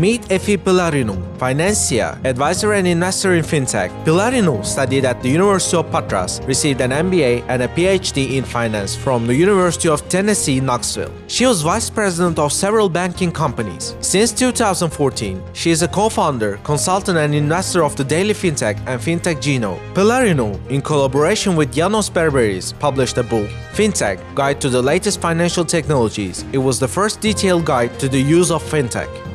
Meet Efi Pylarinou, financier, advisor and investor in fintech. Pylarinou studied at the University of Patras, received an MBA and a Ph.D. in finance from the University of Tennessee-Knoxville. She was vice president of several banking companies. Since 2014, she is a co-founder, consultant and investor of the Daily Fintech and Fintech Genome. Pylarinou, in collaboration with Janos Barberis, published a book, Fintech, Guide to the Latest Financial Technologies. It was the first detailed guide to the use of fintech.